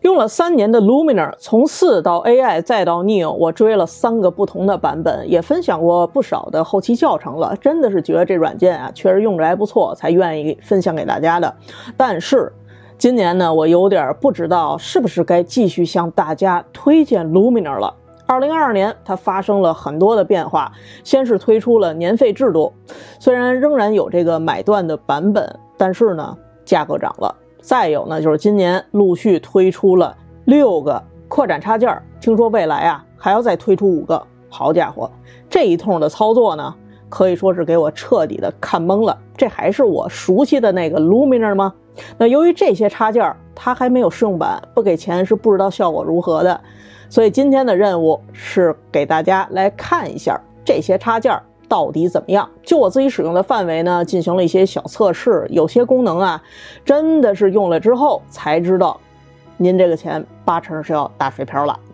用了3年的 Luminar， 从4到 AI 再到 Neo， 我追了3个不同的版本，也分享过不少的后期教程了。真的是觉得这软件啊，确实用着还不错，才愿意分享给大家的。但是今年呢，我有点不知道是不是该继续向大家推荐 Luminar 了。2022年它发生了很多的变化，先是推出了年费制度，虽然仍然有这个买断的版本，但是呢价格涨了。再有呢，就是今年陆续推出了6个扩展插件，听说未来啊还要再推出5个。好家伙，这一通的操作呢，可以说是给我彻底的看懵了。这还是我熟悉的那个 Luminar 吗？那由于这些插件它还没有试用版，不给钱是不知道效果如何的。所以今天的任务是给大家来看一下这些插件到底怎么样。就我自己使用的范围呢，进行了一些小测试，有些功能啊，真的是用了之后才知道，您这个钱8成是要打水漂了。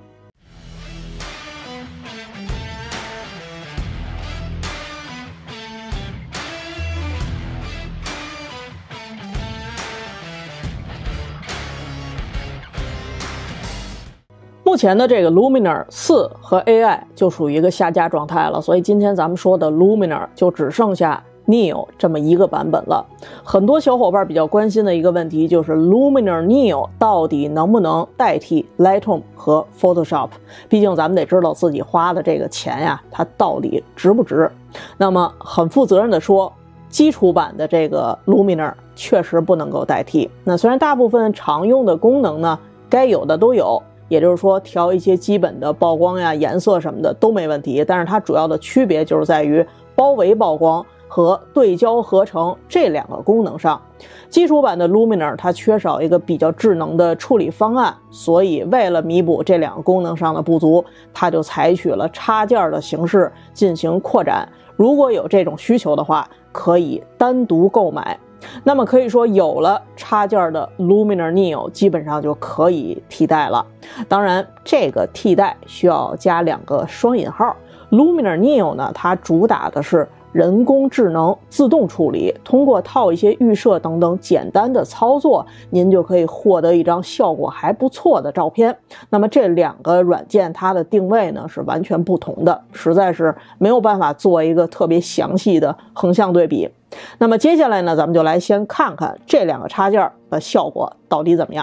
目前的这个 Luminar 4和 AI 就属于一个下架状态了，所以今天咱们说的 Luminar 就只剩下 Neo 这么一个版本了。很多小伙伴比较关心的一个问题就是 Luminar Neo 到底能不能代替 Lightroom 和 Photoshop？ 毕竟咱们得知道自己花的这个钱呀，它到底值不值。那么很负责任的说，基础版的这个 Luminar 确实不能够代替。那虽然大部分常用的功能呢，该有的都有，也就是说调一些基本的曝光呀、颜色什么的都没问题，但是它主要的区别就是在于包围曝光和对焦合成这2个功能上。基础版的 Luminar 它缺少一个比较智能的处理方案，所以为了弥补这2个功能上的不足，它就采取了插件的形式进行扩展。如果有这种需求的话，可以单独购买。那么可以说，有了插件的 Luminar Neo 基本上就可以替代了。当然这个替代需要加2个双引号。 Luminar Neo 呢，它主打的是人工智能自动处理，通过套一些预设等等简单的操作，您就可以获得一张效果还不错的照片。那么这2个软件它的定位呢是完全不同的，实在是没有办法做一个特别详细的横向对比。那么接下来呢，咱们就来先看看这2个插件的效果到底怎么样。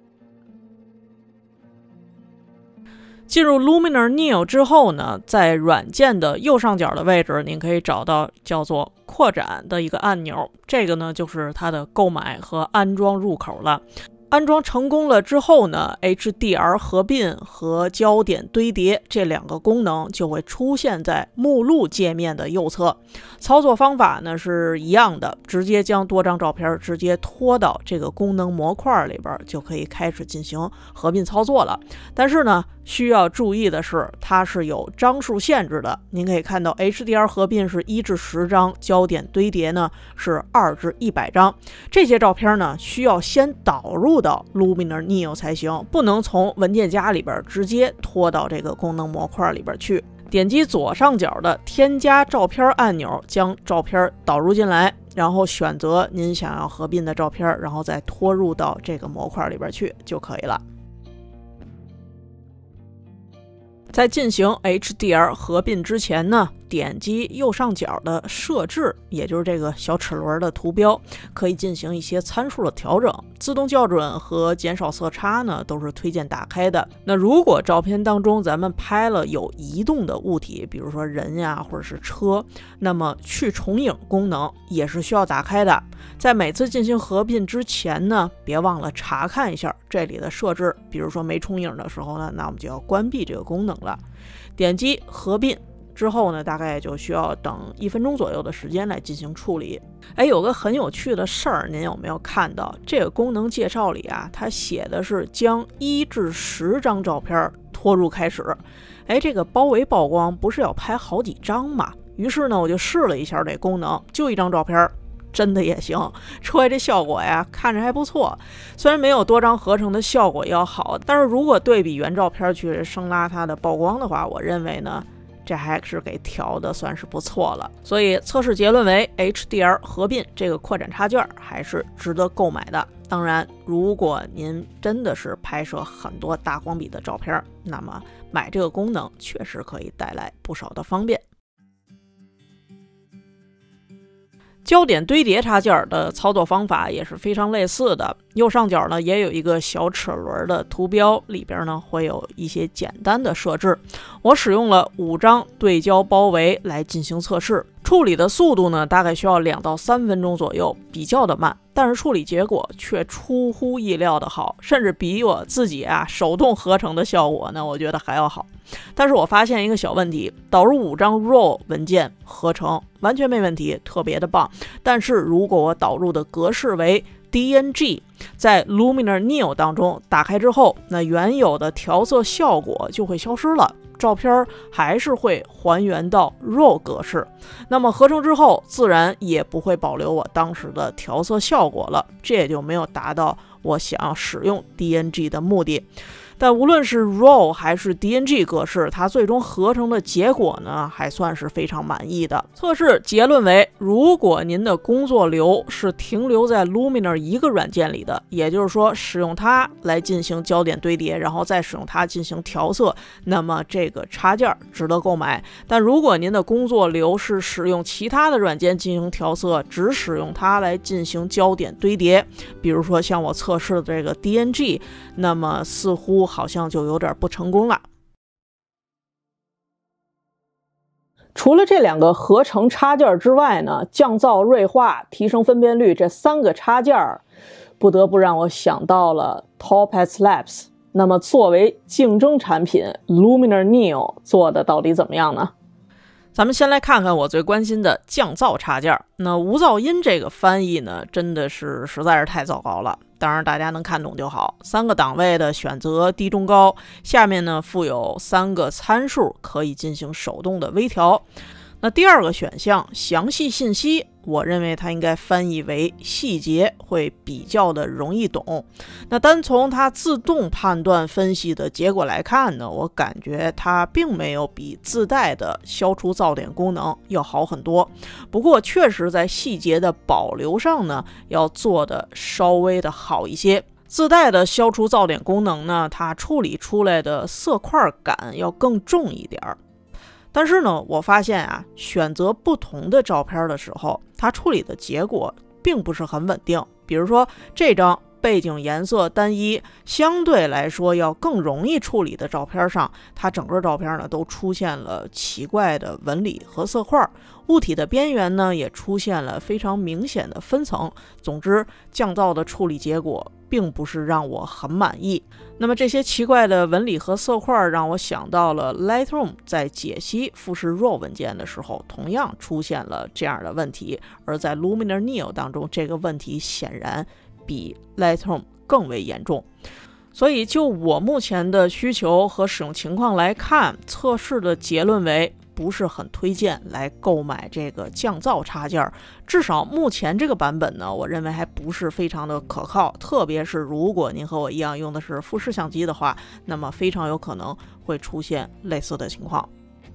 进入 Luminar Neo 之后呢，在软件的右上角的位置，您可以找到叫做扩展的一个按钮，这个呢就是它的购买和安装入口了。安装成功了之后呢， HDR 合并和焦点堆叠这2个功能就会出现在目录界面的右侧。操作方法呢是一样的，直接将多张照片直接拖到这个功能模块里边，就可以开始进行合并操作了。但是呢，需要注意的是，它是有张数限制的。您可以看到 HDR 合并是1至10张，焦点堆叠呢是2至100张。这些照片呢需要先导入到 Luminar Neo 才行，不能从文件夹里边直接拖到这个功能模块里边去。点击左上角的添加照片按钮，将照片导入进来，然后选择您想要合并的照片，然后再拖入到这个模块里边去就可以了。在进行 HDR 合并之前呢，点击右上角的设置，也就是这个小齿轮的图标，可以进行一些参数的调整。自动校准和减少色差呢，都是推荐打开的。那如果照片当中咱们拍了有移动的物体，比如说人呀，或者是车，那么去重影功能也是需要打开的。在每次进行合并之前呢，别忘了查看一下这里的设置，比如说没重影的时候呢，那我们就要关闭这个功能了。点击合并之后呢，大概就需要等1分钟左右的时间来进行处理。有个很有趣的事儿，您有没有看到？这个功能介绍里啊，它写的是将1至10张照片拖入开始。这个包围曝光不是要拍好几张吗？于是呢，我就试了一下这功能，就1张照片。真的也行，出来这效果呀，看着还不错。虽然没有多张合成的效果要好，但是如果对比原照片去生拉它的曝光的话，我认为呢，这还是给调的算是不错了。所以测试结论为 HDR 合并这个扩展插件还是值得购买的。 当然，如果您真的是拍摄很多大光比的照片，那么买这个功能确实可以带来不少的方便。焦点堆叠插件的操作方法也是非常类似的，右上角呢也有一个小齿轮的图标，里边呢会有一些简单的设置。我使用了5张对焦包围来进行测试，处理的速度呢大概需要2到3分钟左右，比较的慢，但是处理结果却出乎意料的好，甚至比我自己手动合成的效果呢，我觉得还要好。但是我发现一个小问题，导入5张 RAW 文件合成完全没问题，特别的棒。但是如果我导入的格式为 DNG， 在 Luminar Neo 当中打开之后，那原有的调色效果就会消失了，照片还是会还原到 RAW 格式。那么合成之后自然也不会保留我当时的调色效果了，这也就没有达到我想要使用 DNG 的目的。但无论是 RAW 还是 DNG 格式，它最终合成的结果呢，还算是非常满意的。测试结论为，如果您的工作流是停留在 Luminar 一个软件里的，也就是说使用它来进行焦点堆叠，然后再使用它进行调色，那么这个插件值得购买。但如果您的工作流是使用其他的软件进行调色，只使用它来进行焦点堆叠，比如说像我测试的这个 DNG， 那么似乎好像就有点不成功了。除了这2个合成插件之外呢，降噪、锐化、提升分辨率这3个插件不得不让我想到了 Topaz Labs。那么作为竞争产品 Luminar Neo 做的到底怎么样呢？咱们先来看看我最关心的降噪插件。那无噪音这个翻译呢，真的是实在是太糟糕了。当然大家能看懂就好。3个档位的选择低中高，下面呢附有3个参数可以进行手动的微调。那第2个选项详细信息，我认为它应该翻译为细节，会比较的容易懂。那单从它自动判断分析的结果来看呢，我感觉它并没有比自带的消除噪点功能要好很多。不过确实在细节的保留上呢，要做的稍微的好一些。自带的消除噪点功能呢，它处理出来的色块感要更重一点。但是呢，我发现选择不同的照片的时候，它处理的结果并不是很稳定。比如说这张背景颜色单一，相对来说要更容易处理的照片上，它整个照片呢都出现了奇怪的纹理和色块，物体的边缘呢也出现了非常明显的分层。总之，降噪的处理结果并不是让我很满意。那么这些奇怪的纹理和色块让我想到了 Lightroom 在解析富士 RAW 文件的时候同样出现了这样的问题，而在 Luminar Neo 当中，这个问题显然比 Lightroom 更为严重。所以就我目前的需求和使用情况来看，测试的结论为不是很推荐来购买这个降噪插件。至少目前这个版本呢，我认为还不是非常的可靠，特别是如果您和我一样用的是富士相机的话，那么非常有可能会出现类似的情况。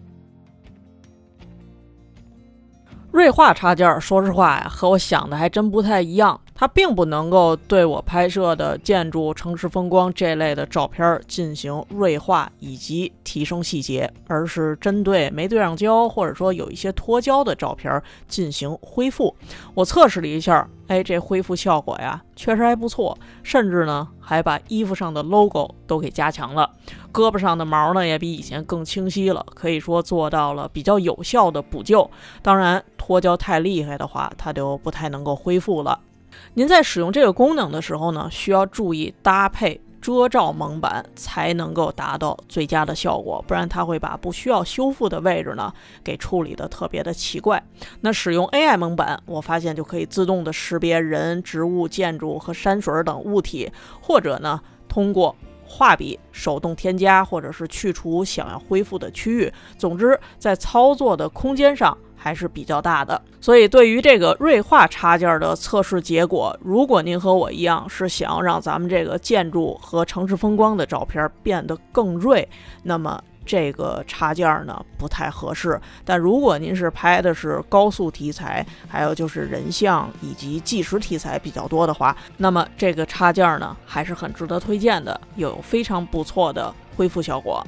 锐化插件说实话和我想的还真不太一样。它并不能够对我拍摄的建筑、城市风光这类的照片进行锐化以及提升细节，而是针对没对上焦或者说有一些脱焦的照片进行恢复。我测试了一下，这恢复效果确实还不错，甚至呢还把衣服上的 logo 都给加强了，胳膊上的毛呢也比以前更清晰了，可以说做到了比较有效的补救。当然脱焦太厉害的话，它就不太能够恢复了。您在使用这个功能的时候呢，需要注意搭配遮罩蒙版才能够达到最佳的效果，不然它会把不需要修复的位置呢给处理的特别的奇怪。那使用 AI 蒙版，我发现就可以自动的识别人、植物、建筑和山水等物体，或者呢通过画笔手动添加或者是去除想要恢复的区域。总之在操作的空间上还是比较大的。所以对于这个锐化插件的测试结果，如果您和我一样是想要让咱们这个建筑和城市风光的照片变得更锐，那么这个插件呢不太合适。但如果您是拍的是高速题材，还有就是人像以及纪实题材比较多的话，那么这个插件呢还是很值得推荐的，又有非常不错的恢复效果。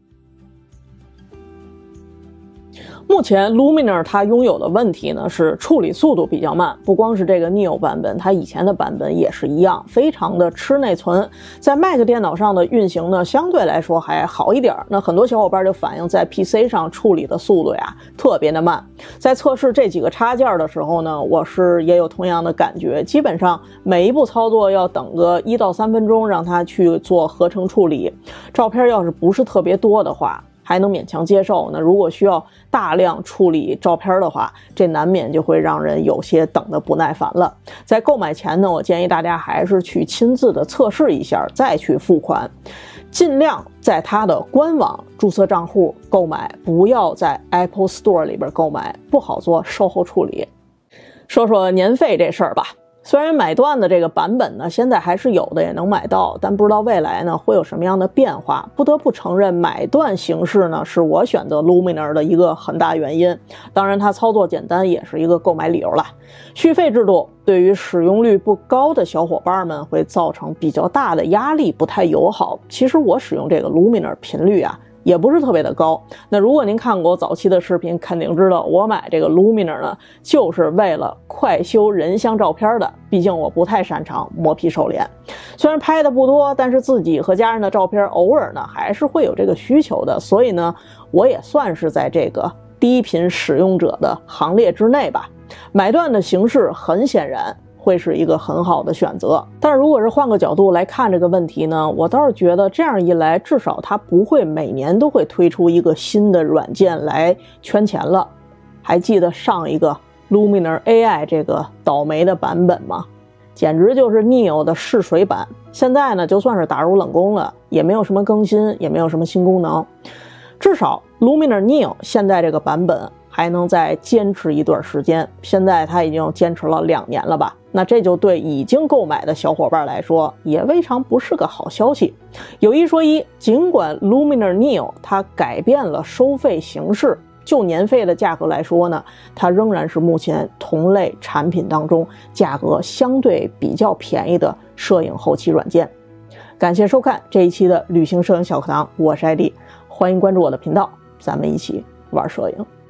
目前 Luminar 它拥有的问题呢是处理速度比较慢，不光是这个 Neo 版本，它以前的版本也是一样，非常的吃内存。在 Mac 电脑上的运行呢相对来说还好一点，那很多小伙伴就反映在 PC 上处理的速度呀特别的慢。在测试这几个插件的时候呢，我是也有同样的感觉，基本上每一步操作要等个1到3分钟让它去做合成处理，照片要是不是特别多的话还能勉强接受，那如果需要大量处理照片的话，这难免就会让人有些等得不耐烦了。在购买前呢，我建议大家还是去亲自的测试一下，再去付款，尽量在它的官网注册账户购买，不要在 Apple Store 里边购买，不好做售后处理。说说年费这事儿吧。虽然买断的这个版本呢，现在还是有的，也能买到，但不知道未来呢会有什么样的变化。不得不承认，买断形式呢是我选择 Luminar 的一个很大原因。当然，它操作简单也是一个购买理由啦。续费制度对于使用率不高的小伙伴们会造成比较大的压力，不太友好。其实我使用这个 Luminar 频率啊也不是特别的高。那如果您看过我早期的视频，肯定知道我买这个 Luminar 呢就是为了快修人像照片的，毕竟我不太擅长磨皮瘦脸。虽然拍的不多，但是自己和家人的照片偶尔呢还是会有这个需求的，所以呢我也算是在这个低频使用者的行列之内吧。买断的形式很显然会是一个很好的选择。但是如果是换个角度来看这个问题呢，我倒是觉得这样一来，至少它不会每年都会推出一个新的软件来圈钱了。还记得上一个 Luminar AI 这个倒霉的版本吗？简直就是 Neo 的试水版。现在呢就算是打入冷宫了，也没有什么更新，也没有什么新功能。至少 Luminar Neo 现在这个版本还能再坚持一段时间，现在它已经坚持了2年了吧，那这就对已经购买的小伙伴来说也未尝不是个好消息。有一说一，尽管 Luminar Neo 它改变了收费形式，就年费的价格来说呢，它仍然是目前同类产品当中价格相对比较便宜的摄影后期软件。感谢收看这一期的旅行摄影小课堂，我是艾迪，欢迎关注我的频道，咱们一起玩摄影。